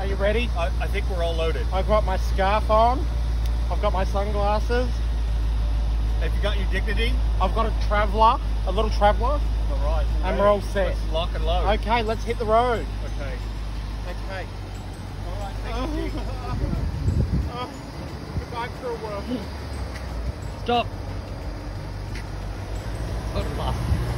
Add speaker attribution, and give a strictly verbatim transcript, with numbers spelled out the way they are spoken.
Speaker 1: Are you ready?
Speaker 2: I, I think we're all loaded.
Speaker 1: I've got my scarf on. I've got my sunglasses.
Speaker 2: Have you got your dignity?
Speaker 1: I've got a traveller, a little traveller.
Speaker 2: All right.
Speaker 1: And we're all set.
Speaker 2: Let's lock and load.
Speaker 1: Okay, let's hit the road.
Speaker 2: Okay.
Speaker 1: Okay.
Speaker 2: All right, thank you.
Speaker 1: Oh, goodbye, cruel world.
Speaker 3: Stop. Good luck.